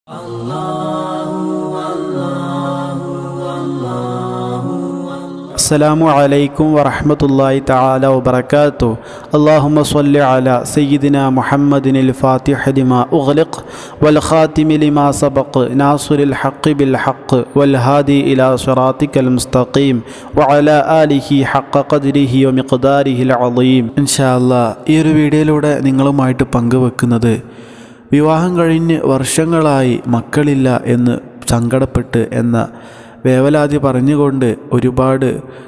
السلام عليكم ورحمة الله تعالى وبركاته. اللهم صل على سيدنا محمد الفاتح لما أغلق والخاتم لما سبق ناصر الحق بالحق والهادي إلى صراطك المستقيم وعلى آله حق قدره ومقداره العظيم. إن شاء الله ഈ ഒരു വീഡിയോയിലൂടെ നിങ്ങളുമായിട്ട് പങ്കുവെക്കുന്നത് വിവാഹം കഴിഞ്ഞ് വർഷങ്ങളായി മക്കളില്ല എന്ന് സങ്കടപ്പെട്ട് എന്ന വേവലാതി പറഞ്ഞുകൊണ്ട് ഒരുപാട്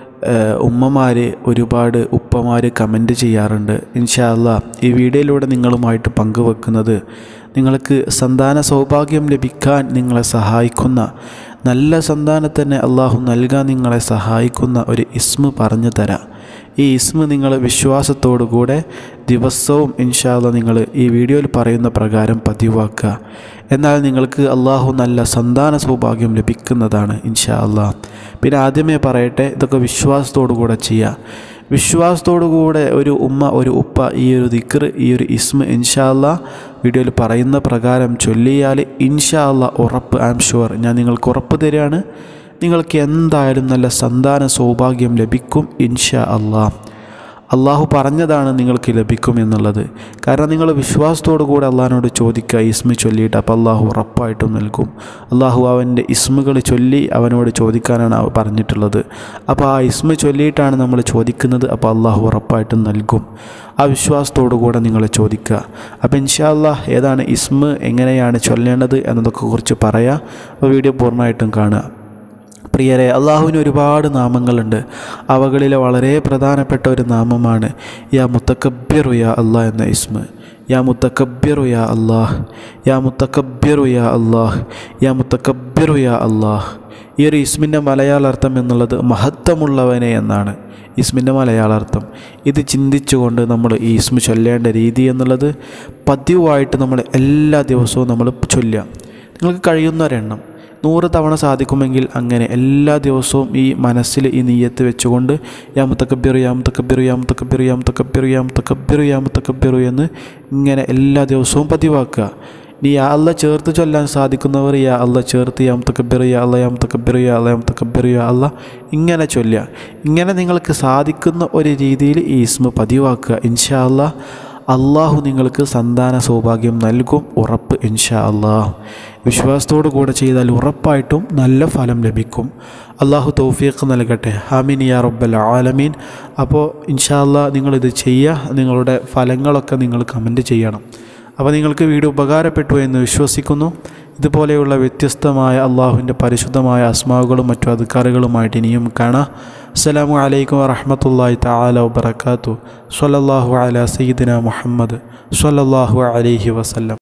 ഉമ്മമാർ ഒരുപാട് ഉപ്പമാർ കമൻറ്റ് ചെയ്യാറുണ്ട്. ഇൻഷാ അല്ലാഹ് ഈ വീഡിയോയിലൂടെ നിങ്ങളുമായിട്ട് പങ്കുവെക്കുന്നത് നിങ്ങൾക്ക് സന്താന സൗഭാഗ്യം ലഭിക്കാൻ നിങ്ങളെ സഹായിക്കുന്ന, നല്ല സന്താനത്തിനെ അള്ളാഹു നൽകാൻ നിങ്ങളെ സഹായിക്കുന്ന ഒരു ഇസ്മ പറഞ്ഞു തരാം. ഈ ഇസ്മ നിങ്ങൾ വിശ്വാസത്തോടു കൂടെ ദിവസവും ഇൻഷാ അല്ലാഹ് നിങ്ങൾ ഈ വീഡിയോയിൽ പറയുന്ന പ്രകാരം പതിവാക്കുക. എന്നാൽ നിങ്ങൾക്ക് അള്ളാഹു നല്ല സന്താന സൗഭാഗ്യം ലഭിക്കുന്നതാണ് ഇൻഷാ അല്ലാഹ്. പിന്നെ ആദ്യമേ പറയട്ടെ, ഇതൊക്കെ വിശ്വാസത്തോടു കൂടെ ചെയ്യുക. വിശ്വാസത്തോടു കൂടെ ഒരു ഉമ്മ ഒരു ഉപ്പ ഈ ഒരു ദിക്ർ ഈ ഒരു ഇസ്മ ഇൻഷാ അല്ലാഹ് വീഡിയോയിൽ പറയുന്ന പ്രകാരം ചൊല്ലിയാൽ ഇൻഷാ അല്ലാഹ് ഉറപ്പ്, ഐ ആം ഷുവർ, ഞാൻ നിങ്ങൾക്ക് ഉറപ്പ് തരികയാണ്, നിങ്ങൾക്ക് എന്തായാലും നല്ല സന്താന സൗഭാഗ്യം ലഭിക്കും ഇൻഷാ അല്ലാഹ്. അള്ളാഹു പറഞ്ഞതാണ് നിങ്ങൾക്ക് ലഭിക്കും എന്നുള്ളത്. കാരണം നിങ്ങൾ വിശ്വാസത്തോടു കൂടെ അള്ളാഹിനോട് ചോദിക്കുക ഇസ്മ ചൊല്ലിയിട്ട്, അപ്പോൾ അള്ളാഹു ഉറപ്പായിട്ടും നൽകും. അള്ളാഹു അവൻ്റെ ഇസ്മുകൾ ചൊല്ലി അവനോട് ചോദിക്കാനാണ് പറഞ്ഞിട്ടുള്ളത്. അപ്പോൾ ആ ഇസ്മ ചൊല്ലിയിട്ടാണ് നമ്മൾ ചോദിക്കുന്നത്. അപ്പോൾ അള്ളാഹു ഉറപ്പായിട്ടും നൽകും. ആ വിശ്വാസത്തോടു കൂടെ നിങ്ങൾ ചോദിക്കുക. അപ്പോൾ ഇൻഷാ അല്ലാഹ് ഏതാണ് ഇസ്മ, എങ്ങനെയാണ് ചൊല്ലേണ്ടത് എന്നതൊക്കെ കുറിച്ച് പറയാം. അപ്പോൾ വീഡിയോ പൂർണ്ണമായിട്ടും കാണുക. പ്രിയരെ, അള്ളാഹുവിന് ഒരുപാട് നാമങ്ങളുണ്ട്. അവകളിലെ വളരെ പ്രധാനപ്പെട്ട ഒരു നാമമാണ് യാ മുത്തക്കബ്ബിറു യാ അല്ലാഹ് എന്ന ഇസ്മ. യാ മുത്തക്കബ്ബിറു യാ അല്ലാഹ്, യാ മുത്തക്കബ്ബിറു യാ അല്ലാഹ്, യാ മുത്തക്കബ്ബിറു യാ അല്ലാഹ്. ഈ ഒരു ഇസ്മിൻ്റെ മലയാളാർത്ഥം എന്നുള്ളത് മഹത്വമുള്ളവനെ എന്നാണ്. ഇസ്മിൻ്റെ മലയാളാർത്ഥം ഇത് ചിന്തിച്ചുകൊണ്ട് നമ്മൾ ഈ ഇസ്മ ചൊല്ലേണ്ട രീതി എന്നുള്ളത് പതിവായിട്ട് നമ്മൾ എല്ലാ ദിവസവും നമ്മൾ ചൊല്ലുക. നിങ്ങൾക്ക് കഴിയുന്നൊരെണ്ണം 100 തവണ സാധിക്കുമെങ്കിൽ അങ്ങനെ എല്ലാ ദിവസവും ഈ മനസ്സിൽ ഈ നിയ്യത്ത് വെച്ചുകൊണ്ട് യാ മുത്തക്കബ്ബിറു യാ മുത്തക്കബ്ബിറു യാ മുത്തക്കബ്ബിറു യാ മുത്തക്കബ്ബിറു യാ മുത്തക്കബ്ബിറു യാ മുത്തക്കബ്ബിറു എന്ന് ഇങ്ങനെ എല്ലാ ദിവസവും പതിവാക്കുക. ഇനി യാ അല്ലാഹ് ചേർത്ത് ചൊല്ലാൻ സാധിക്കുന്നവർ യാ അല്ലാഹ് ചേർത്ത് യാ മുത്തക്കബ്ബിറു യാ അല്ലാഹ് യാ മുത്തക്കബ്ബിറു യാ അല്ലാഹ് യാ മുത്തക്കബ്ബിറു യാ അല്ലാഹ് ഇങ്ങനെ ചൊല്ലുക. ഇങ്ങനെ നിങ്ങൾക്ക് സാധിക്കുന്ന ഒരു രീതിയിൽ ഈ ഇസ്മ പതിവാക്കുക. ഇൻഷാ അല്ലാഹ് അള്ളാഹു നിങ്ങൾക്ക് സന്താന സൗഭാഗ്യം നൽകും, ഉറപ്പ് ഇൻഷാ അല്ലാഹ്. വിശ്വാസത്തോടു കൂടെ ചെയ്താൽ ഉറപ്പായിട്ടും നല്ല ഫലം ലഭിക്കും. അള്ളാഹു തൗഫീഖ് നൽകട്ടെ. ആമീൻ യാ റബ്ബൽ ആലമീൻ. അപ്പോൾ ഇൻഷാ അല്ലാഹ് നിങ്ങളിത് ചെയ്യുക. നിങ്ങളുടെ ഫലങ്ങളൊക്കെ നിങ്ങൾ കമൻറ്റ് ചെയ്യണം. അപ്പോൾ നിങ്ങൾക്ക് വീഡിയോ ഉപകാരപ്പെട്ടു എന്ന് വിശ്വസിക്കുന്നു. ഇതുപോലെയുള്ള വ്യത്യസ്തമായ അള്ളാഹുവിൻ്റെ പരിശുദ്ധമായ അസ്മാവുകളും മറ്റു അദ്കാറുകളുമായിട്ട് ഇനിയും കാണാം. അസ്സലാമു അലൈക്കും വറഹ്മത്തുള്ളാഹി തആല വബറകാതുഹു. സ്വല്ലല്ലാഹു അലാ സയ്യിദിനാ മുഹമ്മദ് സ്വല്ലല്ലാഹു അലൈഹി വസല്ലം.